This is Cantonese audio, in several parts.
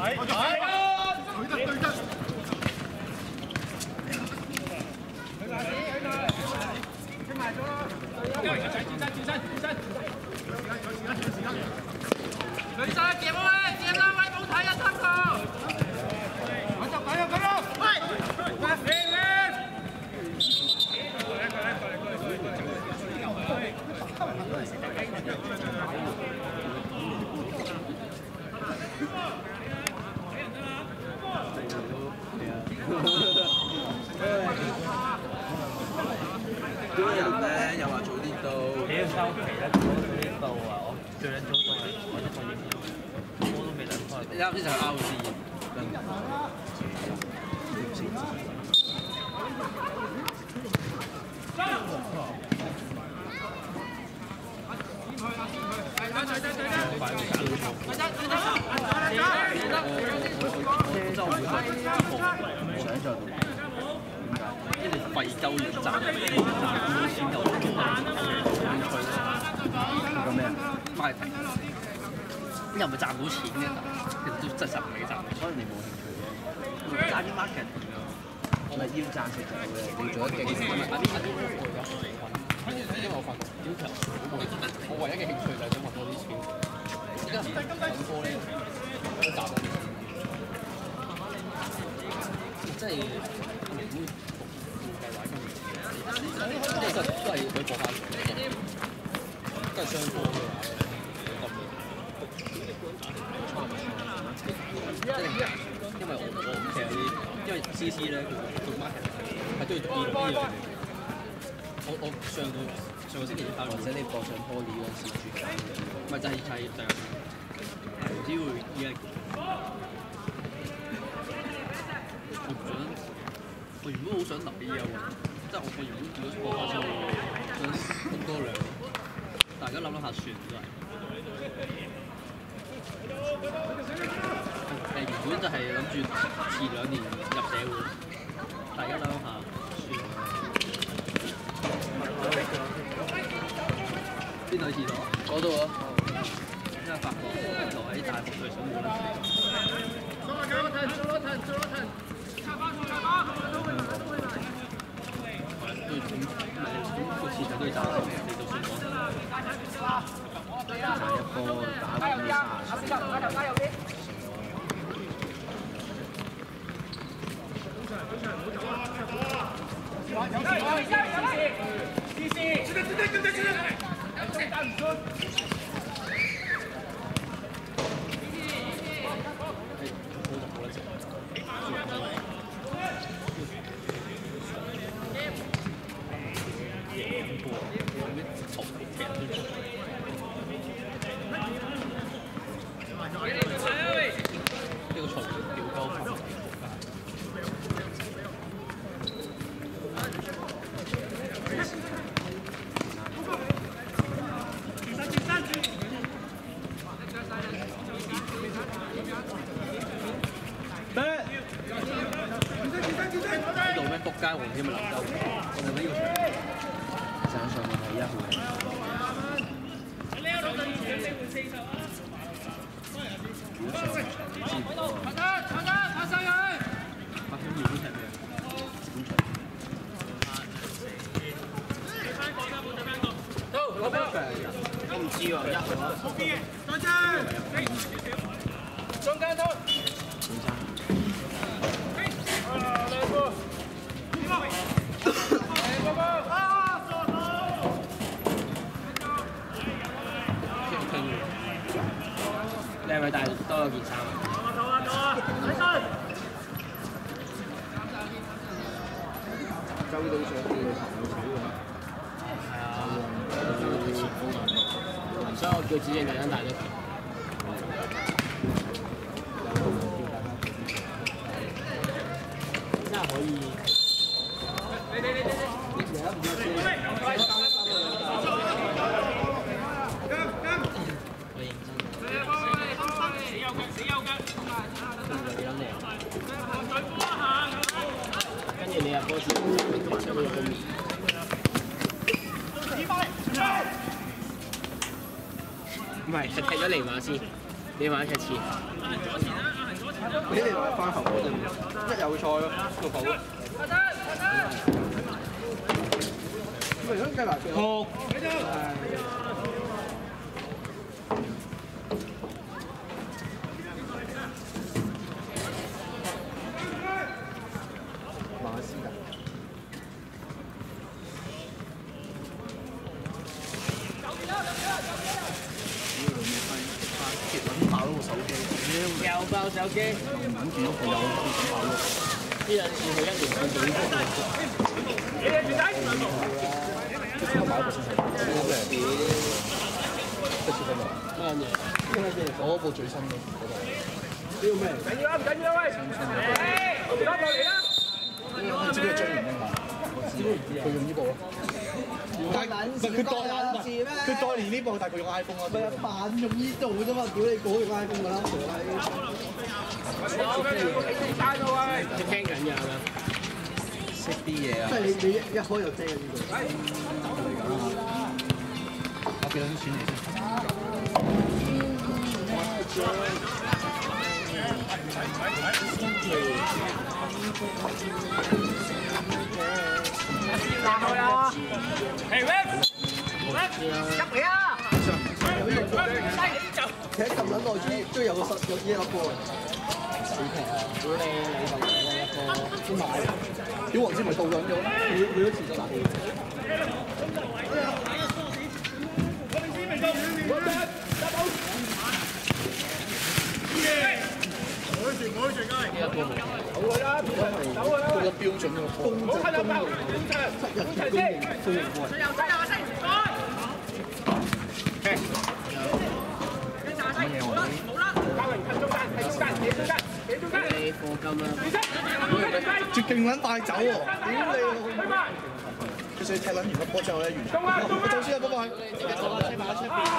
啲人咧又話早啲到， 屌收皮啦！早啲到啊！我最撚早到係我一個影片，我都未諗開。 啱先就係 out 先。廢鳩亂賺，冇錢又咁咩啊？快停！又唔係賺到錢嘅，其實都真實未賺，所以你冇興趣嘅。賺啲 market 我咪要賺食就嘅，你做得勁。因為我發覺屌球我唯一嘅興趣就係想揾多啲錢。而家唔揾波咧，都賺到啲錢。即係唔會計劃今年，其實都係佢過翻，都係雙波嘅話，因為我其實因為 CC 咧佢 market 係都要讀呢樣嘢。我上個星期發，或者你播上 Poly 嗰陣時轉緊，咪就係只會依家。我原本好想留呢樣，即係我原本如果播翻出去，想讀多2年，大家諗諗下算都係。原本就係諗住遲2年入社會，大家諗諗下算。邊度去廁所？嗰度啊！因為發覺留喺大學最想冇得睇。個次就都要賺錢，你就算講。賺一波打到啲30。仆街王添啊！林州，我哋呢個場上上面係1號。我唔知喎，1號啊。中間都。你係咪帶多咗件衫啊？周到上去嘅朋友少啊。係啊，前鋒啊，所以我叫子敬突然間帶咗佢。真係可以。跟住你入波時，出到個面。唔係，就踢咗尼馬先，尼馬踢前。 俾你話翻後嗰陣，一有賽咯，個球。咪想計埋佢。好。馬斯達。結撚爆咗個手機，又爆手機，唔撚見到佢有爆咯。呢兩次佢一年佢幾多個？我買一個先係，好靚。即係超級靚。咩嘢？我嗰部最新嘅嗰度。呢個咩？緊要啊！唔緊要啊！喂！誒，落嚟啦！你知唔知張元英啊？我知，佢用呢部咯。但係佢代年呢部，但係佢用 iPhone 咯。咪扮用呢度啫嘛，屌你嗰用 iPhone 㗎啦，你聽緊㗎啦，識啲嘢啊！即係你一開就遮呢度。我幾多錢嚟打開啊！係咩？入嚟啊！其實咁撚耐都有個實有嘢一波。死平啊！屌你就贏咗一波，都買。屌黃之咪到緊咗？你都遲咗打機。佢個標準嘅公正公平，7日嘅公平公平波。乜嘢我哋？你課金啦！絕勁撚帶走喎！屌你！佢想踢撚完個波之後咧，完。我走先啊，拜拜。車埋喺出邊。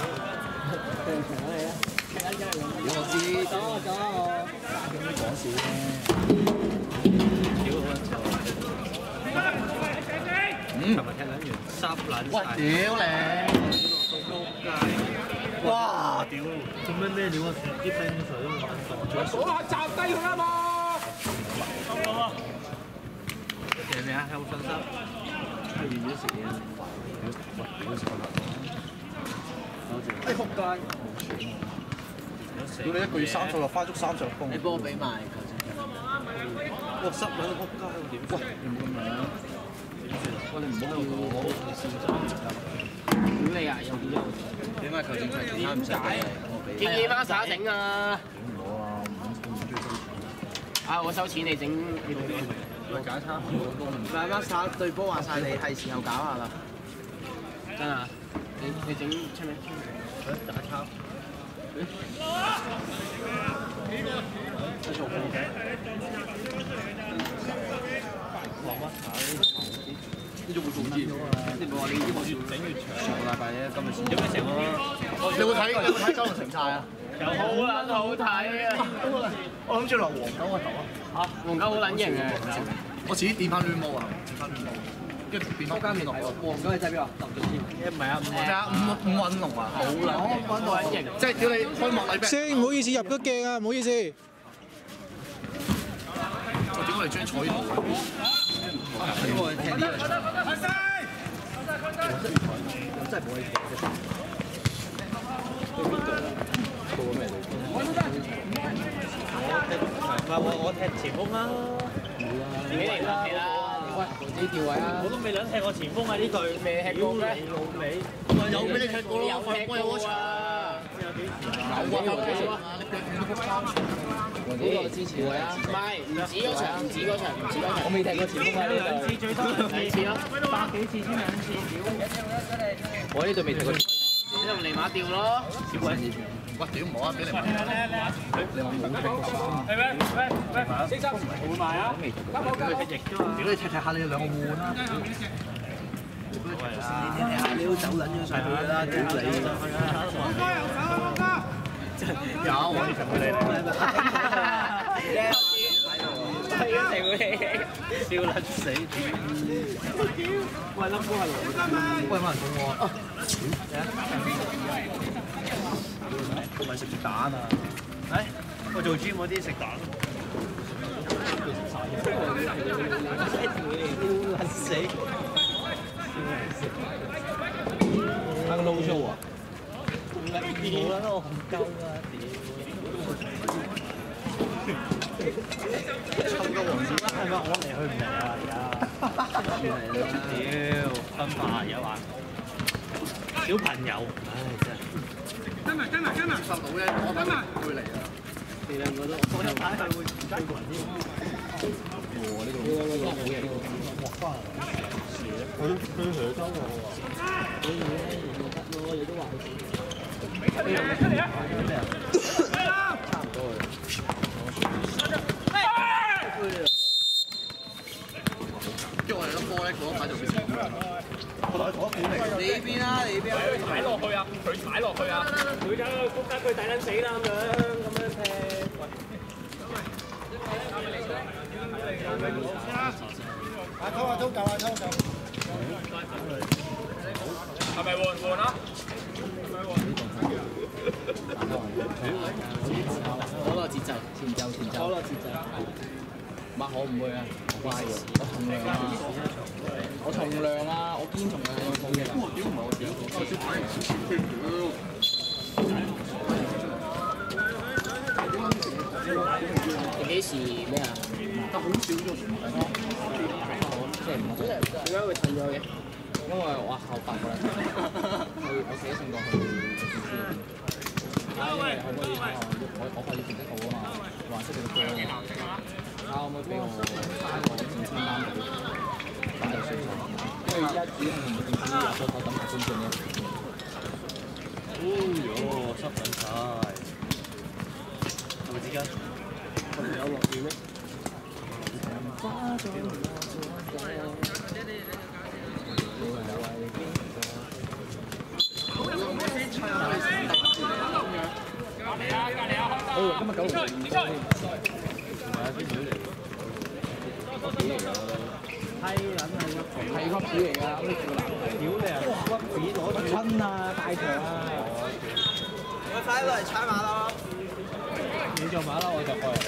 我知，走啊！咁樣講笑啫。琴日踢撚完，濕撚晒。屌你！哇！屌！做咩料啊？啲冰水都玩傻咗。我下集低佢啦嘛！謝你啊，有冇信心？係完咗食嘢啦。屌食啦！多謝。哎仆街！屌你一個月30日翻足30日工。你幫我俾埋球證。哇！濕撚仆街，我點？喂，你唔好咁樣。喂，你唔好我你笑咗。屌你啊！有幾多？點解球證係點解唔使俾？建議孖沙整啊！整唔到啊！啊！我收錢你整呢個邊？咪假叉。咪孖沙對波話晒你係時候搞下啦。真啊！你整出咩？假叉。做咩？落乜睇？呢種會做啲，你唔係話你呢個越整越長，上個禮拜啫，今日先。有咩成個？你會睇九龍城寨啊？好撚好睇啊！我諗住落黃狗個頭啊！嚇，黃狗好撚型嘅。我遲啲變翻亂毛啊！變翻亂毛，跟住變翻間面落去。黃狗你真係邊個？揼咗先。唔係啊，五運龍啊，好撚型。即係屌你開幕禮拜。師兄唔好意思入咗鏡啊，唔好意思。我點解你將坐呢度嘅？係我聽呢個。我真係冇去聽啫。報個咩嚟？我踢前鋒啊！冇啊！自己嚟啦，喂，自己調位啊！我都未撚踢過前鋒啊！呢隊未踢過咩？老味，有俾你踢過咯，有踢過啊！有幾時啊？有啊！呢個支持位啊！唔係，唔止嗰場，唔止嗰場，唔止嗰場。我未踢過前鋒啊！呢兩次最多2次咯，100幾次先2次。我呢隊未踢過。你用尼馬調咯，小鬼！喂，屌唔好啊，俾你買。你話冇踢過前鋒？係咩？喂，先生，我會買啊！佢踢翼啫嘛。屌你踢下，你哋兩個換啦。你都走撚咗上去啦，屌你！方哥有手啊，方哥！有，我哋同佢嚟。笑撚死！喂，冧哥係來。喂，冇人送我。咪食住蛋啊！誒。 我做 gym 嗰啲食蛋。撚死！ 開個 low show 啊！ 冇啦，我紅鳩啦，屌！抽個王子係咪我嚟去唔嚟啊？而家屌分化有話小朋友，唉真係跟埋接受到咧，我覺得會嚟啊！ 你兩個都我有排佢會唔得個人添。 哇！呢個好嘢，呢個畫翻佢想收我喎。 你得咯，你都話佢差唔多嘅。 叫我哋粒波咧，嗰一排就會成。你邊啊？你邊啊？ 踩落去啊！佢踩落去啊！佢走去谷得佢抵撚死啦咁樣踢。 阿偷夠啊！偷夠。 係咪換啊？ 可樂節奏，前奏。可樂節奏。麥可唔會啊，好乖嘅。我從良啊，我堅從良啊，冇嘢。屌唔係我屌。幾時咩啊？但好少咗，即係唔係？點解會褪咗嘅？因為我後發過啦，我寫信過去可唔可以我可以填得到啊嘛，話識你個歌啊嘛，可唔可以俾我翻個正式單簿，反正算數，因為而家主要係唔定先入手等埋觀眾嘅。 哦喲，濕緊晒，係咪之間？有落雨咩？ 哦，今日9號唔多添。 係撚係係粒子嚟㗎，咁你叫男仔。 屌你啊！屈子攞住親啊，大場啊！ 我快落嚟踩馬騮。 你做馬騮我就過嚟。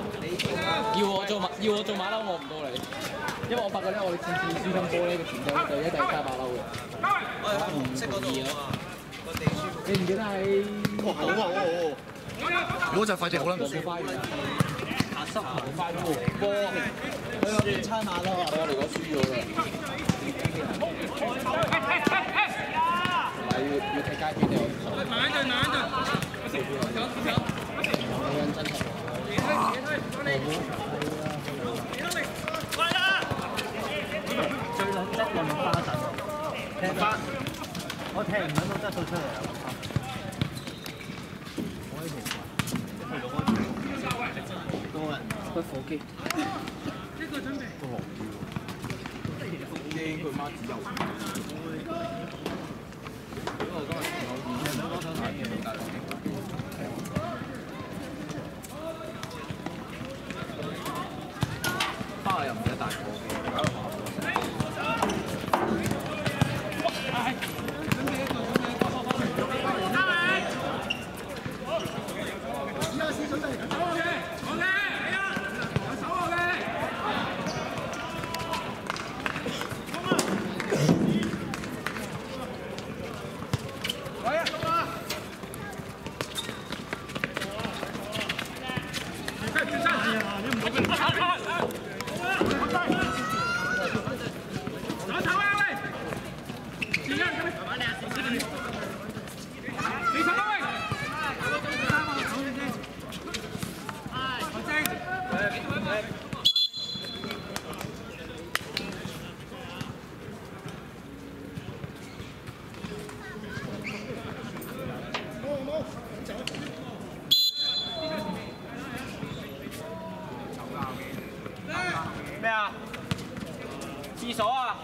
要我做馬騮，我唔到你，因為我發覺咧，我哋次輸金波咧嘅前奏就一定係加馬騮嘅。 我係紅色嗰度啊，個地書。 你唔記得係？ 好啊！如果就快隻好啦， 冇花園。濕冇花園波，佢有邊猜馬騮啊？我哋講輸咗啦。要睇街邊定係？慢陣。真係。 最撚質嘅麥花臣，踢翻，我踢唔到質素出嚟啊！我呢條多人， 開火機。都落雨喎。驚佢媽子又。因為我今日我想睇嘢大陸嘅。翻嚟又唔使大個嘅，搞到麻煩。 咩啊？廁所啊！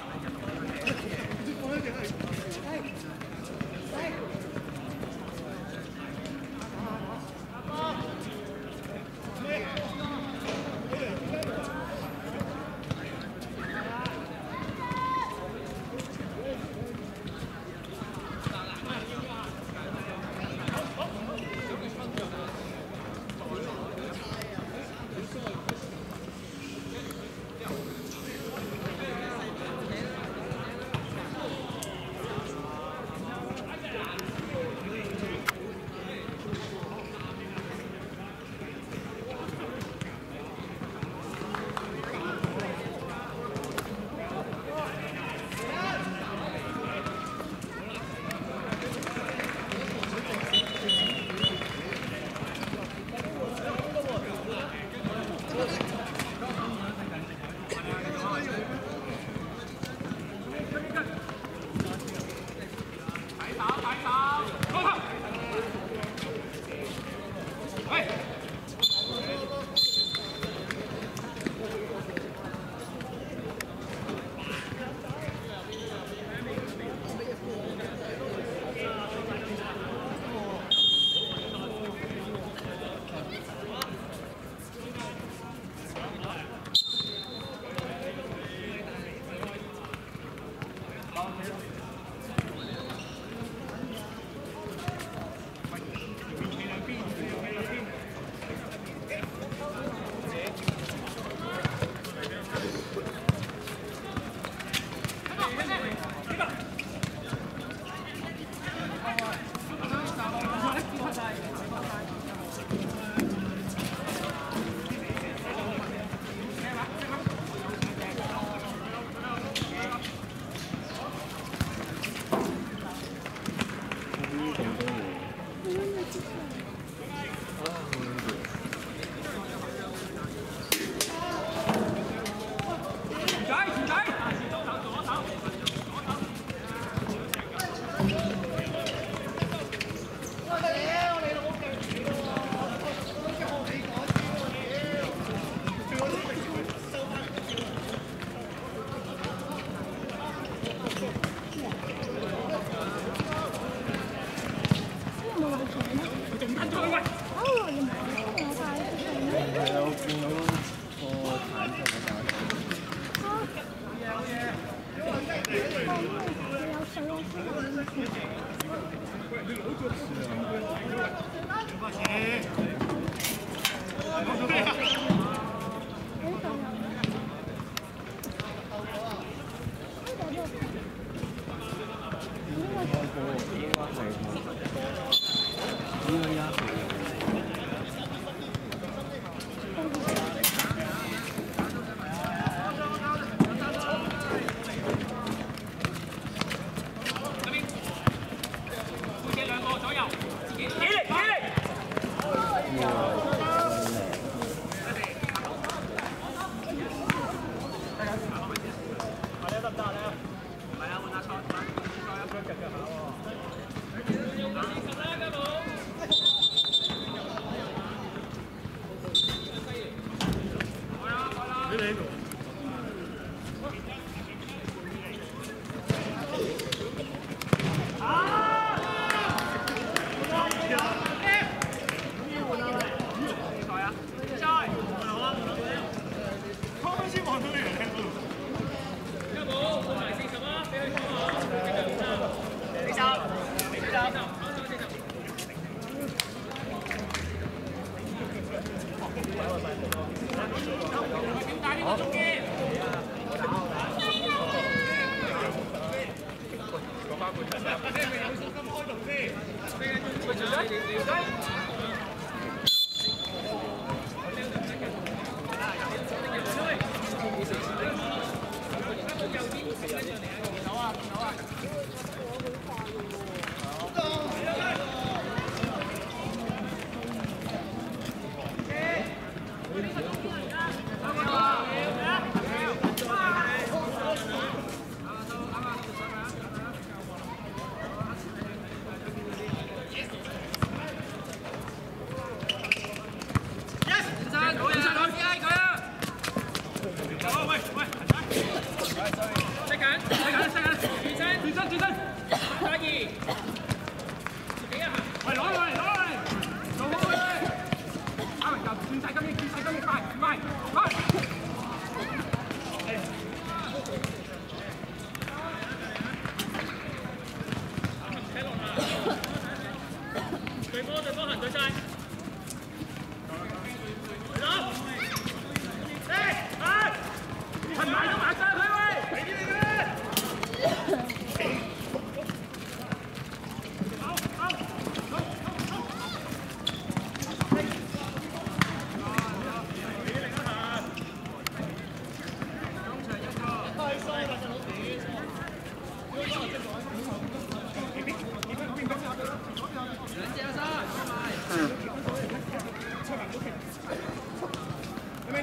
好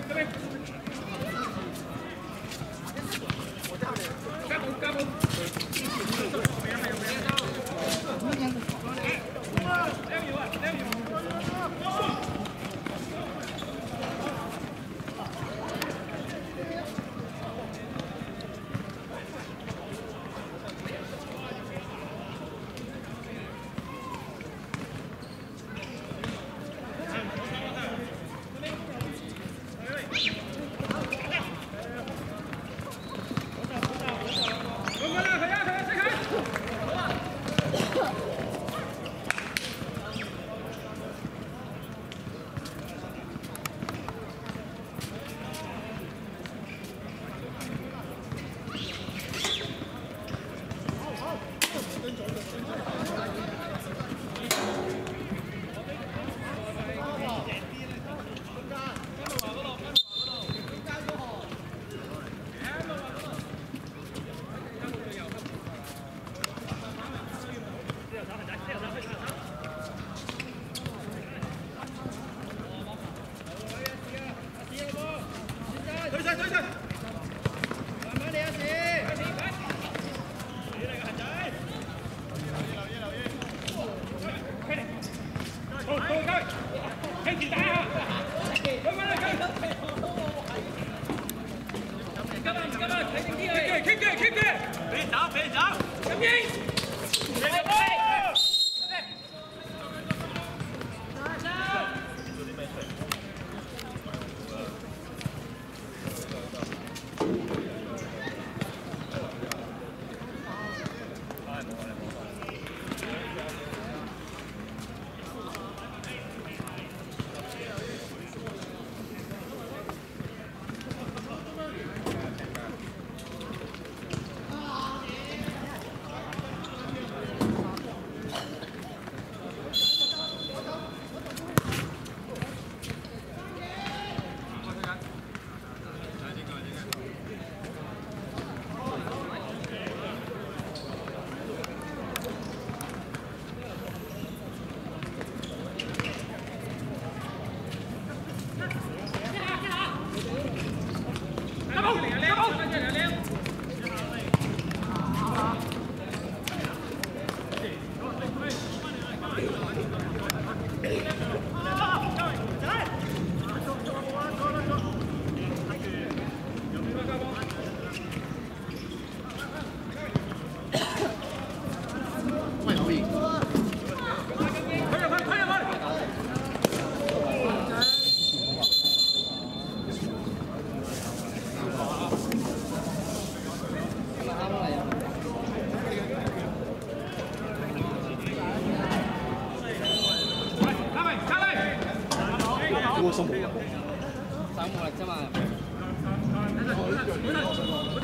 手冇力啫嘛。